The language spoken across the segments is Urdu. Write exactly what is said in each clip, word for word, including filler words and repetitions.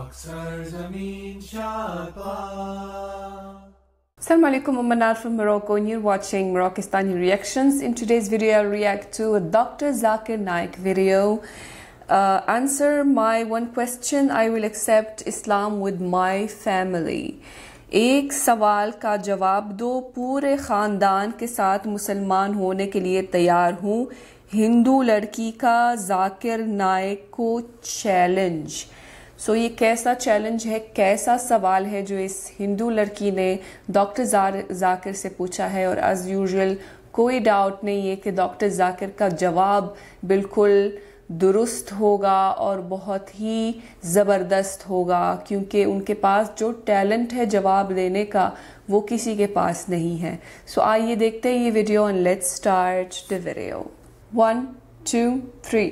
Assalamu alaikum, I'm Manal from Morocco and you're watching Moroccistani Reactions. In today's video I'll react to a Doctor Zakir Naik video. Uh, answer my one question, I will accept Islam with my family. ایک سوال کا جواب دو, پورے خاندان کے ساتھ مسلمان ہونے کے لیے تیار ہوں. ہندو لڑکی کا ذاکر نائک کو چیلنج. سو so, یہ کیسا چیلنج ہے, کیسا سوال ہے جو اس ہندو لڑکی نے ڈاکٹر ذاکر سے پوچھا ہے, اور ایز یوزول کوئی ڈاؤٹ نہیں ہے کہ ڈاکٹر ذاکر کا جواب بالکل درست ہوگا اور بہت ہی زبردست ہوگا, کیونکہ ان کے پاس جو ٹیلنٹ ہے جواب دینے کا وہ کسی کے پاس نہیں ہے. سو so, آئیے دیکھتے ہیں یہ video and let's start the video. One, two, three.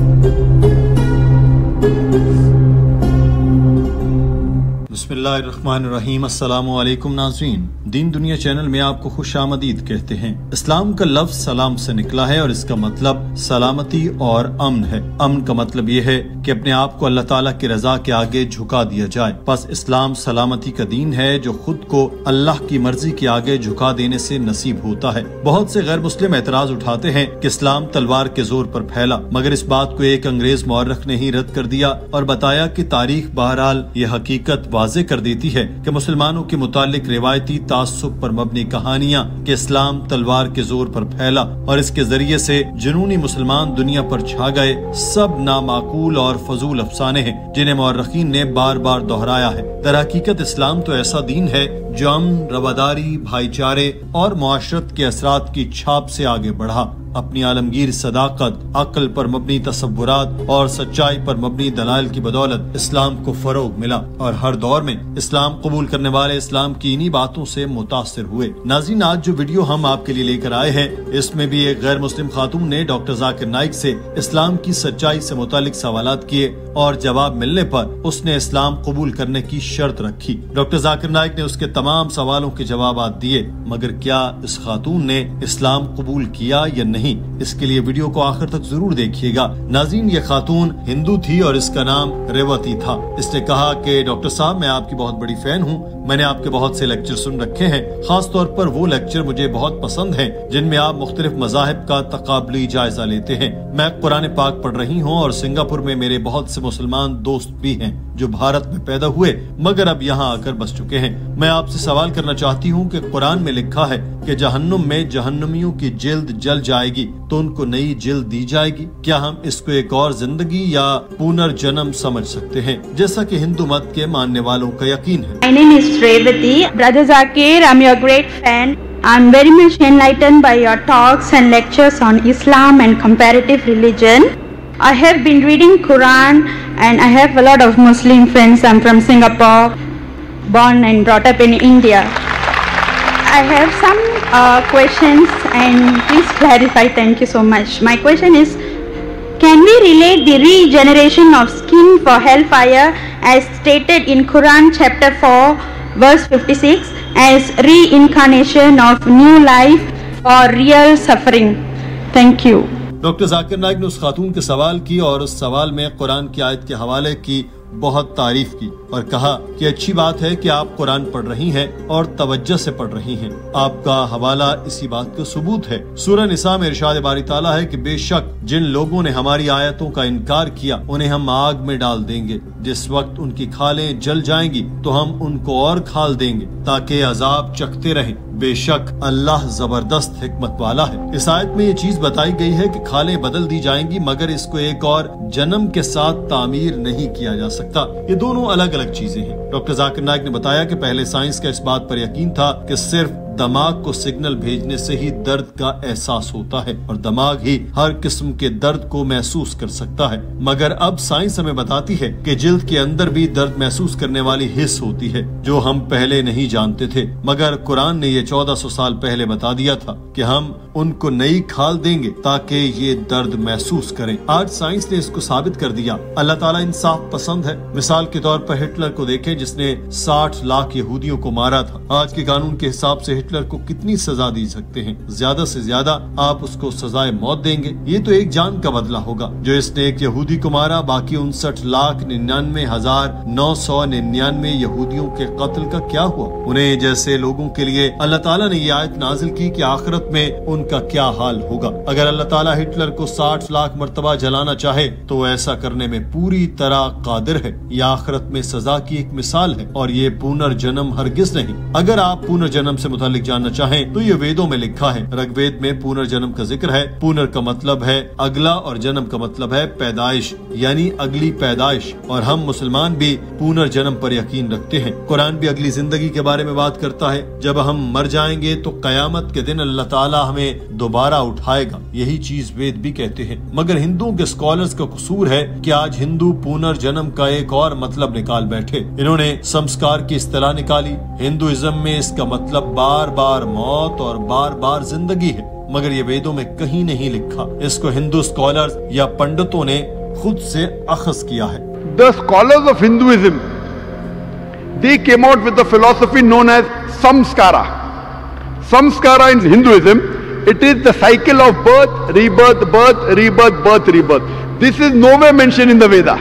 بسم اللہ الرحمن الرحیم. السلام علیکم ناظرین, دین دنیا چینل میں آپ کو خوش آمدید کہتے ہیں. اسلام کا لفظ سلام سے نکلا ہے اور اس کا مطلب سلامتی اور امن ہے. امن کا مطلب یہ ہے کہ اپنے آپ کو اللہ تعالیٰ کی رضا کے آگے جھکا دیا جائے. بس اسلام سلامتی کا دین ہے جو خود کو اللہ کی مرضی کے آگے جھکا دینے سے نصیب ہوتا ہے. بہت سے غیر مسلم اعتراض اٹھاتے ہیں کہ اسلام تلوار کے زور پر پھیلا, مگر اس بات کو ایک انگریز مورخ نے ہی رد کر دیا اور بتایا کہ تاریخ بہرحال یہ حقیقت واضح کر دیتی ہے کہ مسلمانوں کے متعلق روایتی تعصب پر مبنی کہانیاں کہ اسلام تلوار کے زور پر پھیلا اور اس کے ذریعے سے جنونی مسلمان دنیا پر چھا گئے, سب نامعقول اور فضول افسانے ہیں جنہیں مورخین نے بار بار دہرایا ہے. در حقیقت اسلام تو ایسا دین ہے جو امن, رواداری, بھائی چارے اور معاشرت کے اثرات کی چھاپ سے آگے بڑھا. اپنی عالمگیر صداقت, عقل پر مبنی تصورات اور سچائی پر مبنی دلائل کی بدولت اسلام کو فروغ ملا, اور ہر دور میں اسلام قبول کرنے والے اسلام کی انہی باتوں سے متاثر ہوئے. ناظرین, آج جو ویڈیو ہم آپ کے لیے لے کر آئے ہیں اس میں بھی ایک غیر مسلم خاتون نے ڈاکٹر ذاکر نائک سے اسلام کی سچائی سے متعلق سوالات کیے اور جواب ملنے پر اس نے اسلام قبول کرنے کی شرط رکھی. ڈاکٹر ذاکر نائک نے اس کے تمام سوالوں کے جوابات دیے, مگر کیا اس خاتون نے اسلام قبول کیا یا نہیں, اس کے لیے ویڈیو کو آخر تک ضرور دیکھیے گا. ناظرین, یہ خاتون ہندو تھی اور اس کا نام ریوتی تھا. اس نے کہا کہ ڈاکٹر صاحب, میں آپ کی بہت بڑی فین ہوں, میں نے آپ کے بہت سے لیکچر سن رکھے ہیں, خاص طور پر وہ لیکچر مجھے بہت پسند ہیں جن میں آپ مختلف مذاہب کا تقابلی جائزہ لیتے ہیں. میں قرآن پاک پڑھ رہی ہوں اور سنگاپور میں میرے بہت سے مسلمان دوست بھی ہیں جو بھارت میں پیدا ہوئے مگر اب یہاں آ کر بس چکے ہیں. میں آپ سے سوال کرنا چاہتی ہوں کہ قرآن میں لکھا ہے کہ جہنم میں جہنمیوں کی جلد جل جائے گی تو ان کو نئی جلد دی جائے گی. کیا ہم اس کو ایک اور زندگی یا پنر جنم سمجھ سکتے ہیں جیسا کہ ہندو مت کے ماننے والوں کا یقین ہے؟ My name is Revati. Brother Zakir, I'm your great fan. I'm very much enlightened by your talks and lectures on Islam and comparative religion. I have been reading Quran and I have a lot of Muslim friends. I'm from Singapore, born and brought up in India. I have some uh, questions and please clarify. Thank you so much. My question is, can we relate the regeneration of skin for hellfire as stated in Quran chapter four verse fifty-six as reincarnation of new life for real suffering? Thank you. Doctor Zakir Naik نے اس خاتون کے سوال کی اور اس سوال میں قرآن کی آیت کے حوالے کی بہت تعریف کی اور کہا کہ اچھی بات ہے کہ آپ قرآن پڑھ رہی ہیں اور توجہ سے پڑھ رہی ہیں. آپ کا حوالہ اسی بات کا ثبوت ہے. سورہ نساء میں ارشاد باری تعالیٰ ہے کہ بے شک جن لوگوں نے ہماری آیتوں کا انکار کیا انہیں ہم آگ میں ڈال دیں گے, جس وقت ان کی کھالیں جل جائیں گی تو ہم ان کو اور کھال دیں گے تاکہ عذاب چکھتے رہیں. بے شک اللہ زبردست حکمت والا ہے. اس آیت میں یہ چیز بتائی گئی ہے کہ کھالیں بدل دی جائیں گی مگر اس کو ایک اور جنم کے ساتھ تعمیر نہیں کیا جا سکتا. یہ دونوں الگ الگ چیزیں ہیں. ڈاکٹر ذاکر نائک نے بتایا کہ پہلے سائنس کا اس بات پر یقین تھا کہ صرف دماغ کو سگنل بھیجنے سے ہی درد کا احساس ہوتا ہے اور دماغ ہی ہر قسم کے درد کو محسوس کر سکتا ہے, مگر اب سائنس ہمیں بتاتی ہے کہ جلد کے اندر بھی درد محسوس کرنے والی حس ہوتی ہے جو ہم پہلے نہیں جانتے تھے, مگر قرآن نے یہ چودہ سو سال پہلے بتا دیا تھا کہ ہم ان کو نئی کھال دیں گے تاکہ یہ درد محسوس کریں. آج سائنس نے اس کو ثابت کر دیا. اللہ تعالیٰ انصاف پسند ہے. مثال کے طور پر ہٹلر کو دیکھیں جس نے ساٹھ لاکھ یہودیوں کو مارا تھا. آج کے قانون کے حساب سے ہٹلر کو کتنی سزا دی سکتے ہیں؟ زیادہ سے زیادہ آپ اس کو سزائے موت دیں گے. یہ تو ایک جان کا بدلہ ہوگا. جو اس نے ایک یہودی کو مارا، باقی انسٹھ لاکھ ننانوے ہزار نو سو ننانوے یہودیوں کے قتل کا کیا ہوا؟ انہیں جیسے لوگوں کے لیے اللہ تعالیٰ نے یہ آیت نازل کی کہ آخرت میں ان کا کیا حال ہوگا. اگر اللہ تعالیٰ ہٹلر کو ساٹھ لاکھ مرتبہ جلانا چاہے تو وہ ایسا کرنے میں پوری طرح قادر ہے. یہ آخرت میں سزا کی ایک مثال ہے اور یہ پنرجنم ہرگز نہیں. اگر آپ پنرجنم سے متعلق جاننا چاہیں تو یہ ویدوں میں لکھا ہے. رگ وید میں پنرجنم کا ذکر ہے. پنر کا مطلب ہے اگلا اور جنم کا مطلب ہے پیدائش، یعنی اگلی پیدائش. اور ہم مسلمان بھی پنرجنم پر یقین رکھتے ہیں. قرآن بھی اگلی زندگی کے بارے میں بات کرتا ہے. جب ہم مر جائیں گے تو قیامت کے دن اللہ تعالیٰ ہمیں دوبارہ اٹھائے گا. یہی چیز وید بھی کہتے ہیں. مگر ہندوؤں کے اسکالرز کا قصور ہے کہ آج ہندو پنرجنم کا ایک اور مطلب نکال بیٹھے. انہوں نے سمسکار کی اصطلاح نکالی. ہندوازم میں اس کا مطلب بار بار موت اور بار بار زندگی ہے، مگر یہ ویدوں میں کہیں نہیں لکھا. اس کو ہندو اسکالرز یا پنڈتوں نے خود سے اخذ کیا ہے. The scholars of Hinduism, they came out with a philosophy known as samskara. Samskara in Hinduism, it is the cycle of birth, rebirth, birth, rebirth, birth, rebirth. This is nowhere mentioned in the Veda.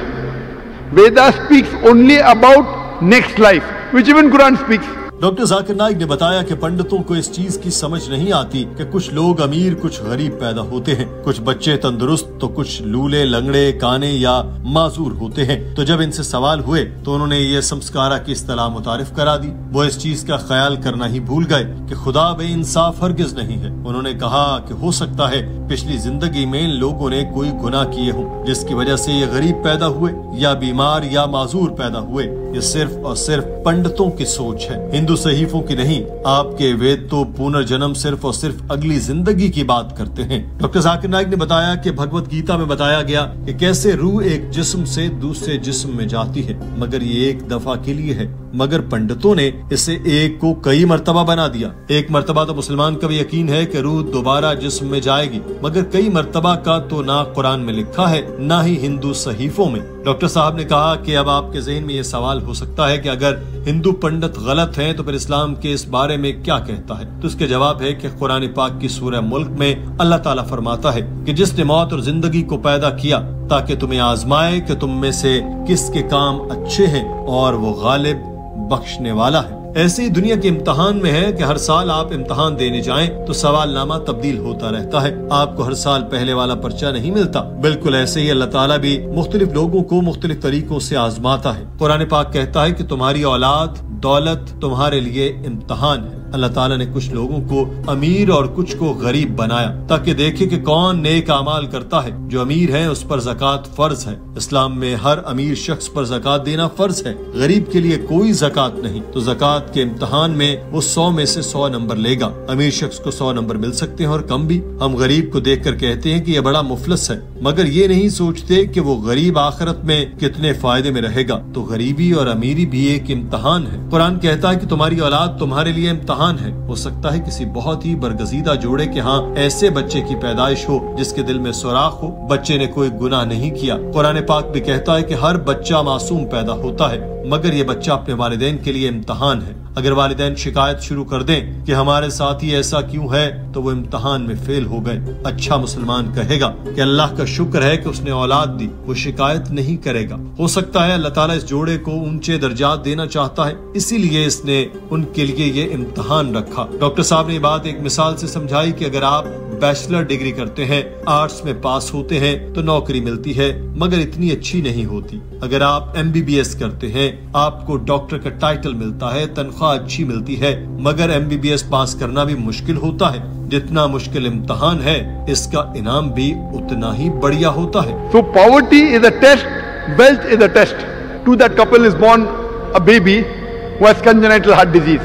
Veda speaks only about next life, which even Quran speaks. Doctor Zakir Naik نے بتایا کہ پنڈتوں کو اس چیز کی سمجھ نہیں آتی کہ کچھ لوگ امیر کچھ غریب پیدا ہوتے ہیں، کچھ بچے تندرست تو کچھ لولے لنگڑے کانے یا معذور ہوتے ہیں. تو جب ان سے سوال ہوئے تو انہوں نے یہ سمسکارا کی اصطلاح متعارف کرا دی. وہ اس چیز کا خیال کرنا ہی بھول گئے کہ خدا بے انصاف ہرگز نہیں ہے. انہوں نے کہا کہ ہو سکتا ہے پچھلی زندگی میں ان لوگوں نے کوئی گناہ کیے ہوں جس کی وجہ سے یہ غریب پیدا ہوئے یا بیمار یا معذور پیدا ہوئے. یہ صرف اور صرف پنڈتوں کی سوچ ہے، ہندو صحیفوں کی نہیں. آپ کے وید تو پنرجنم صرف اور صرف اگلی زندگی کی بات کرتے ہیں. ڈاکٹر ذاکر نائک نے بتایا کہ بھگوت گیتا میں بتایا گیا کہ کیسے روح ایک جسم سے دوسرے جسم میں جاتی ہے، مگر یہ ایک دفعہ کے لیے ہے. مگر پنڈتوں نے اسے ایک کو کئی مرتبہ بنا دیا. ایک مرتبہ تو مسلمان کا بھی یقین ہے کہ روح دوبارہ جسم میں جائے گی، مگر کئی مرتبہ کا تو نہ قرآن میں لکھا ہے نہ ہی ہندو صحیفوں میں. ڈاکٹر صاحب نے کہا کہ اب آپ کے ذہن میں یہ سوال ہو سکتا ہے کہ اگر ہندو پنڈت غلط ہیں تو پھر اسلام کے اس بارے میں کیا کہتا ہے؟ تو اس کے جواب ہے کہ قرآن پاک کی سورہ ملک میں اللہ تعالیٰ فرماتا ہے کہ جس نے موت اور زندگی کو پیدا کیا تاکہ تمہیں آزمائے کہ تم میں سے کس کے کام اچھے ہیں، اور وہ غالب بخشنے والا ہے. ایسے ہی دنیا کے امتحان میں ہے کہ ہر سال آپ امتحان دینے جائیں تو سوال نامہ تبدیل ہوتا رہتا ہے. آپ کو ہر سال پہلے والا پرچہ نہیں ملتا. بالکل ایسے ہی اللہ تعالیٰ بھی مختلف لوگوں کو مختلف طریقوں سے آزماتا ہے. قرآن پاک کہتا ہے کہ تمہاری اولاد دولت تمہارے لیے امتحان ہے. اللہ تعالیٰ نے کچھ لوگوں کو امیر اور کچھ کو غریب بنایا تاکہ دیکھے کہ کون نیک اعمال کرتا ہے. جو امیر ہیں اس پر زکوٰۃ فرض ہے. اسلام میں ہر امیر شخص پر زکوٰۃ دینا فرض ہے. غریب کے لیے کوئی زکوٰۃ نہیں. تو زکوٰۃ کے امتحان میں وہ سو میں سے سو نمبر لے گا. امیر شخص کو سو نمبر مل سکتے ہیں اور کم بھی. ہم غریب کو دیکھ کر کہتے ہیں کہ یہ بڑا مفلس ہے، مگر یہ نہیں سوچتے کہ وہ غریب آخرت میں کتنے فائدے میں رہے گا. تو غریبی اور امیری بھی ایک امتحان ہے. قرآن کہتا ہے کہ تمہاری اولاد تمہارے لیے امتحان ہے. ہو سکتا ہے کسی بہت ہی برگزیدہ جوڑے کے ہاں ایسے بچے کی پیدائش ہو جس کے دل میں سوراخ ہو. بچے نے کوئی گناہ نہیں کیا. قرآن پاک بھی کہتا ہے کہ ہر بچہ معصوم پیدا ہوتا ہے، مگر یہ بچہ اپنے والدین کے لیے امتحان ہے. اگر والدین شکایت شروع کر دیں کہ ہمارے ساتھ ہی ایسا کیوں ہے تو وہ امتحان میں فیل ہو گئے. اچھا مسلمان کہے گا کہ اللہ کا شکر ہے کہ اس نے اولاد دی. وہ شکایت نہیں کرے گا. ہو سکتا ہے اللہ تعالیٰ اس جوڑے کو اونچے درجات دینا چاہتا ہے، اسی لیے اس نے ان کے لیے یہ امتحان رکھا. ڈاکٹر صاحب نے یہ بات ایک مثال سے سمجھائی کہ اگر آپ بیچلر ڈگری کرتے ہیں، آرٹس میں پاس ہوتے ہیں تو نوکری ملتی ہے، مگر اتنی اچھی نہیں ہوتی. اگر آپ ایم بی بی ایس کرتے ہیں آپ کو ڈاکٹر کا ٹائٹل ملتا ہے، تنخواہ اچھی ملتی ہے، مگر ایم بی بی ایس پاس کرنا بھی مشکل ہوتا ہے. جتنا مشکل امتحان ہے اس کا انعام بھی اتنا ہی بڑھیا ہوتا ہے. So poverty is a test, wealth is a test. To that couple is born a baby who has congenital heart disease.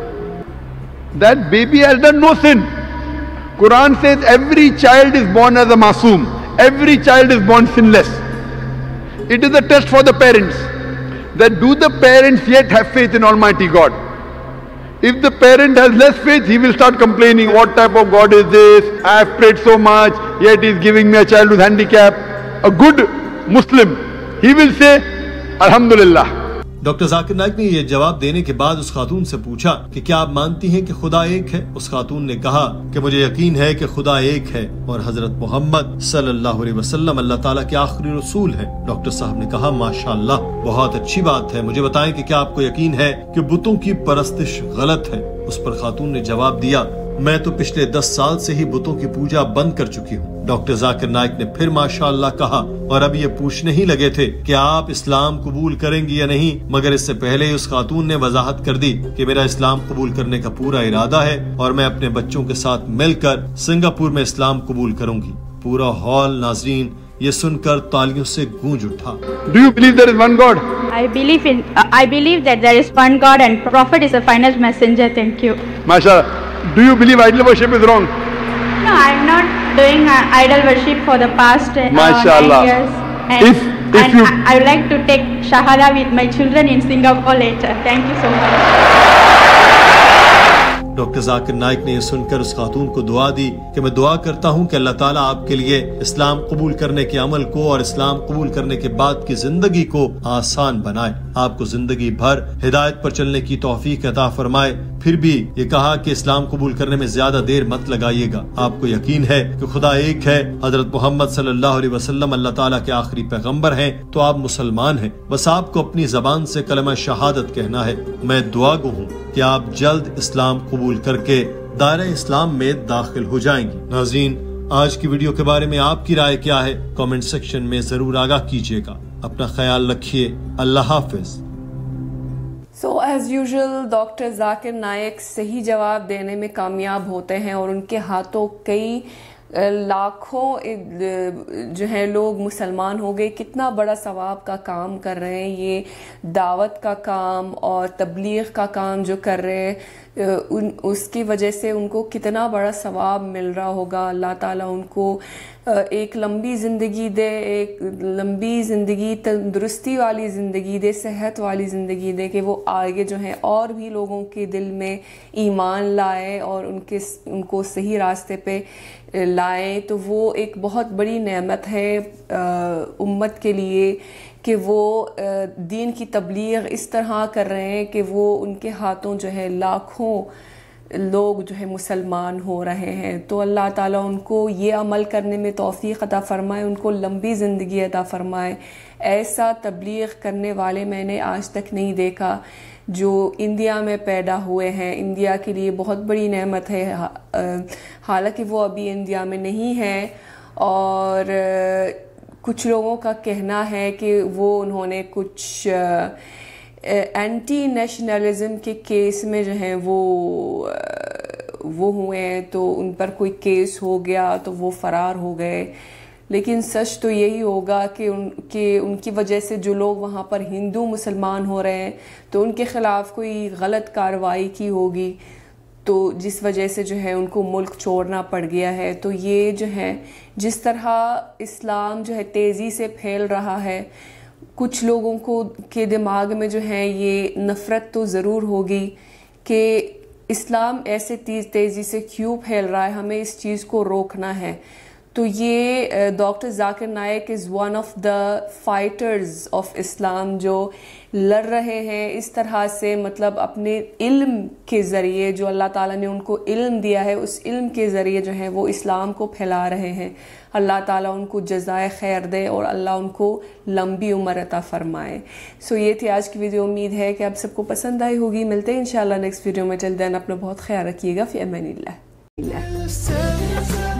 That baby has done no sin. Quran says every child is born as a masoom. Every child is born sinless. It is a test for the parents. That do the parents yet have faith in Almighty God? If the parent has less faith, he will start complaining, what type of God is this? I have prayed so much, yet he is giving me a child with handicap. A good Muslim, he will say, Alhamdulillah. Doctor Zakir Naik نے یہ جواب دینے کے بعد اس خاتون سے پوچھا کہ کیا آپ مانتی ہیں کہ خدا ایک ہے؟ اس خاتون نے کہا کہ مجھے یقین ہے کہ خدا ایک ہے اور حضرت محمد صلی اللہ علیہ وسلم اللہ تعالیٰ کے آخری رسول ہیں۔ ڈاکٹر صاحب نے کہا ماشاءاللہ، بہت اچھی بات ہے، مجھے بتائیں کہ کیا آپ کو یقین ہے کہ بتوں کی پرستش غلط ہے؟ اس پر خاتون نے جواب دیا میں تو پچھلے دس سال سے ہی بتوں کی پوجا بند کر چکی ہوں۔ ڈاکٹر ذاکر نائک نے پھر ماشاءاللہ کہا اور اب یہ پوچھنے ہی لگے تھے کہ آپ اسلام قبول کریں گی یا نہیں، مگر اس سے پہلے اس خاتون نے وضاحت کر دی کہ میرا اسلام قبول کرنے کا پورا ارادہ ہے اور میں اپنے بچوں کے ساتھ مل کر سنگاپور میں اسلام قبول کروں گی۔ پورا ہال ناظرین یہ سن کر تالیوں سے گونج اٹھا۔ Do you believe there is one God? I believe in. Uh, I believe that there is one God and Prophet is the finest messenger. Thank you. MashaAllah. Do you believe idol worship is wrong? No, I am not doing uh, idol worship for the past uh, MashaAllah. nine years. And, If if and you I, I would like to take Shahada with my children in Singapore later. Thank you so much. Doctor Zakir Naik نے یہ سن کر اس خاتون کو دعا دی کہ میں دعا کرتا ہوں کہ اللہ تعالیٰ آپ کے لیے اسلام قبول کرنے کے عمل کو اور اسلام قبول کرنے کے بعد کی زندگی کو آسان بنائے، آپ کو زندگی بھر ہدایت پر چلنے کی توفیق عطا فرمائے۔ پھر بھی یہ کہا کہ اسلام قبول کرنے میں زیادہ دیر مت لگائیے گا، آپ کو یقین ہے کہ خدا ایک ہے، حضرت محمد صلی اللہ علیہ وسلم اللہ تعالیٰ کے آخری پیغمبر ہیں، تو آپ مسلمان ہیں، بس آپ کو اپنی زبان سے کلمہ شہادت کہنا ہے۔ میں دعا گو ہوں کہ آپ جلد اسلام قبول کر کے دائرہ اسلام میں داخل ہو جائیں گی۔ ناظرین، آج کی ویڈیو کے بارے میں آپ کی رائے کیا ہے؟ کامنٹ سیکشن میں ضرور آگاہ کیجیے گا۔ اپنا خیال رکھیے، اللہ حافظ۔ So as usual doctor Zakir Naik صحیح جواب دینے میں کامیاب ہوتے ہیں اور ان کے ہاتھوں کئی لاکھوں جو ہیں لوگ مسلمان ہو گئے۔ کتنا بڑا ثواب کا کام کر رہے ہیں، یہ دعوت کا کام اور تبلیغ کا کام جو کر رہے ہیں، ان اس کی وجہ سے ان کو کتنا بڑا ثواب مل رہا ہوگا۔ اللہ تعالیٰ ان کو ایک لمبی زندگی دے، ایک لمبی زندگی، تندرستی والی زندگی دے، صحت والی زندگی دے کہ وہ آگے جو ہیں اور بھی لوگوں کے دل میں ایمان لائے اور ان کے ان کو صحیح راستے پہ لائیں۔ تو وہ ایک بہت بڑی نعمت ہے امت کے لیے کہ وہ دین کی تبلیغ اس طرح کر رہے ہیں کہ وہ ان کے ہاتھوں جو ہے لاکھوں لوگ جو ہے مسلمان ہو رہے ہیں۔ تو اللہ تعالیٰ ان کو یہ عمل کرنے میں توفیق عطا فرمائے، ان کو لمبی زندگی عطا فرمائے۔ ایسا تبلیغ کرنے والے میں نے آج تک نہیں دیکھا جو انڈیا میں پیدا ہوئے ہیں۔ انڈیا کے لیے بہت بڑی نعمت ہے، حالانکہ وہ ابھی انڈیا میں نہیں ہے، اور کچھ لوگوں کا کہنا ہے کہ وہ انہوں نے کچھ اینٹی نیشنلزم کے کیس میں جو ہیں وہ وہ ہوئے ہیں، تو ان پر کوئی کیس ہو گیا تو وہ فرار ہو گئے۔ لیکن سچ تو یہی ہوگا کہ ان کہ ان کی وجہ سے جو لوگ وہاں پر ہندو مسلمان ہو رہے ہیں تو ان کے خلاف کوئی غلط کارروائی کی ہوگی، تو جس وجہ سے جو ہے ان کو ملک چھوڑنا پڑ گیا ہے۔ تو یہ جو ہے جس طرح اسلام جو ہے تیزی سے پھیل رہا ہے، کچھ لوگوں کو کے دماغ میں جو ہے یہ نفرت تو ضرور ہوگی کہ اسلام ایسے تیز تیزی سے کیوں پھیل رہا ہے، ہمیں اس چیز کو روکنا ہے۔ تو یہ doctor Zakir Naik is one of the fighters of Islam, جو لڑ رہے ہیں اس طرح سے، مطلب اپنے علم کے ذریعے جو اللہ تعالیٰ نے ان کو علم دیا ہے، اس علم کے ذریعے جو ہے وہ اسلام کو پھیلا رہے ہیں۔ اللہ تعالیٰ ان کو جزائے خیر دے اور اللہ ان کو لمبی عمر عطا فرمائے۔ سو یہ تھی آج کی ویڈیو، امید ہے کہ آپ سب کو پسند آئی ہوگی۔ ملتے ہیں انشاءاللہ نیکسٹ ویڈیو میں، ٹل دین اپنا بہت خیال رکھیے گا، فی امان اللہ۔